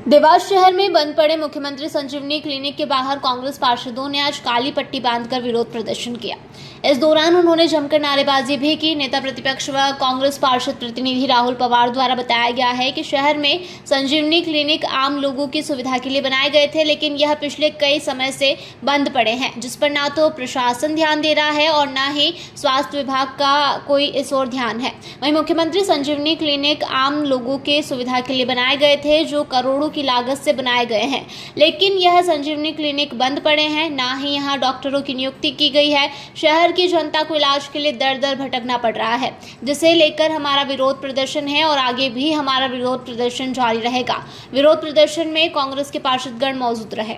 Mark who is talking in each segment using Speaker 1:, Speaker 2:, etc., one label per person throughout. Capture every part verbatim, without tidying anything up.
Speaker 1: देवास शहर में बंद पड़े मुख्यमंत्री संजीवनी क्लिनिक के बाहर कांग्रेस पार्षदों ने आज काली पट्टी बांधकर विरोध प्रदर्शन किया। इस दौरान उन्होंने जमकर नारेबाजी भी की। नेता प्रतिपक्ष व कांग्रेस पार्षद प्रतिनिधि राहुल पवार द्वारा बताया गया है कि शहर में संजीवनी क्लिनिक आम लोगों की सुविधा के लिए बनाए गए थे, लेकिन यह पिछले कई समय से बंद पड़े हैं, जिस पर ना तो प्रशासन ध्यान दे रहा है और न ही स्वास्थ्य विभाग का कोई इस ओर ध्यान है। वहीं मुख्यमंत्री संजीवनी क्लिनिक आम लोगों के सुविधा के लिए बनाए गए थे, जो करोड़ों की लागत से बनाए गए हैं, लेकिन यह संजीवनी क्लिनिक बंद पड़े हैं। ना ही यहां डॉक्टरों की नियुक्ति की गई है। शहर की जनता को इलाज के लिए दर दर भटकना पड़ रहा है, जिसे लेकर हमारा विरोध प्रदर्शन है और आगे भी हमारा विरोध प्रदर्शन जारी रहेगा। विरोध प्रदर्शन में कांग्रेस के पार्षदगण मौजूद रहे।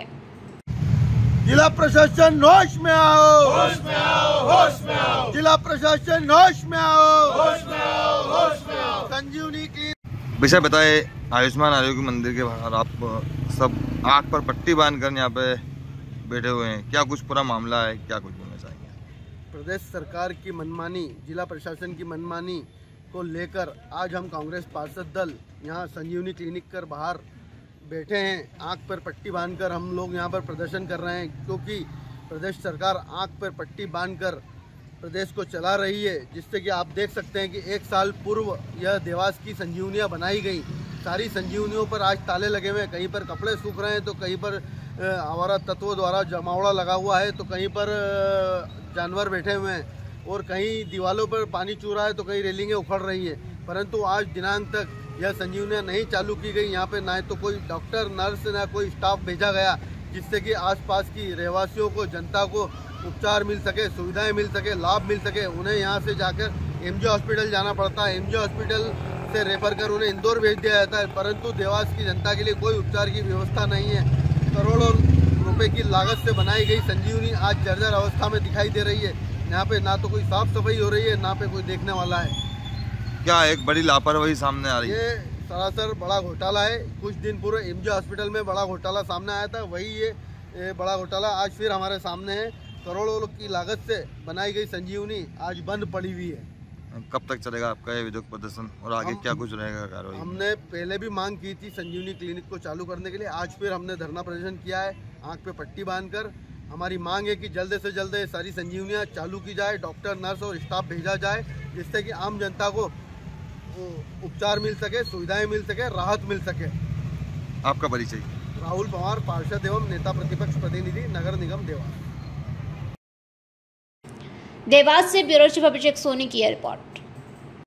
Speaker 2: जिला प्रशासन होश में आओ, होश में आओ, होश में आओ। जिला प्रशासन होश में आओ, होश में आओ, होश में आओ। संजीवनी की
Speaker 3: विषय बताए। आयुष्मान आरोग्य मंदिर के बाहर आप सब आंख पर पट्टी बांधकर यहाँ पे बैठे हुए हैं, क्या कुछ पूरा मामला है, क्या कुछ बोलना चाहेंगे?
Speaker 2: प्रदेश सरकार की मनमानी, जिला प्रशासन की मनमानी को लेकर आज हम कांग्रेस पार्षद दल यहाँ संजीवनी क्लिनिक कर बाहर बैठे हैं। आंख पर पट्टी बांधकर हम लोग यहाँ पर प्रदर्शन कर रहे हैं, क्योंकि प्रदेश सरकार आंख पर पट्टी बांधकर प्रदेश को चला रही है, जिससे कि आप देख सकते हैं कि एक साल पूर्व यह देवास की संजीवनियाँ बनाई गई। सारी संजीवनियों पर आज ताले लगे हुए हैं। कहीं पर कपड़े सूख रहे हैं, तो कहीं पर आवारा तत्वों द्वारा जमावड़ा लगा हुआ है, तो कहीं पर जानवर बैठे हुए हैं, और कहीं दीवारों पर पानी चू रहा है, तो कहीं रेलिंगें उखड़ रही है। परंतु आज दिनांक तक यह संजीवनियाँ नहीं चालू की गई। यहाँ पे ना तो कोई डॉक्टर, नर्स, ना कोई स्टाफ भेजा गया, जिससे कि आसपास की रहवासियों को, जनता को उपचार मिल सके, सुविधाएं मिल सके, लाभ मिल सके। उन्हें यहाँ से जाकर एमजे हॉस्पिटल जाना पड़ता है, एमजे हॉस्पिटल से रेफर कर उन्हें इंदौर भेज दिया जाता है। परंतु देवास की जनता के लिए कोई उपचार की व्यवस्था नहीं है। करोड़ों रुपए की लागत से बनाई गई संजीवनी आज जर्जर अवस्था में दिखाई दे रही है। यहाँ पे ना तो कोई साफ सफाई हो रही है, ना पे कोई देखने वाला है।
Speaker 3: क्या एक बड़ी लापरवाही सामने आ रही है?
Speaker 2: ये सरासर बड़ा घोटाला है। कुछ दिन पूर्व एमजे हॉस्पिटल में बड़ा घोटाला सामने आया था, वही ये, ये बड़ा घोटाला आज फिर हमारे सामने है। करोड़ों की लागत से बनाई गई संजीवनी आज बंद पड़ी हुई है।
Speaker 3: कब तक चलेगा आपका ये विरोध प्रदर्शन और आगे क्या कुछ रहेगा कार्रवाई?
Speaker 2: हमने पहले भी मांग की थी संजीवनी क्लिनिक को चालू करने के लिए। आज फिर हमने धरना प्रदर्शन किया है आंख पे पट्टी बांधकर। हमारी मांग है कि जल्द से जल्द सारी संजीवनियां चालू की जाए, डॉक्टर, नर्स और स्टाफ भेजा जाए, जिससे कि आम जनता को उपचार मिल सके, सुविधाएं मिल सके, राहत मिल सके।
Speaker 3: आपका परिचय?
Speaker 2: राहुल पवार, पार्षद एवं नेता प्रतिपक्ष प्रतिनिधि, नगर निगम देवास।
Speaker 1: देवास से ब्यूरो चीफ अभिषेक सोनी की रिपोर्ट।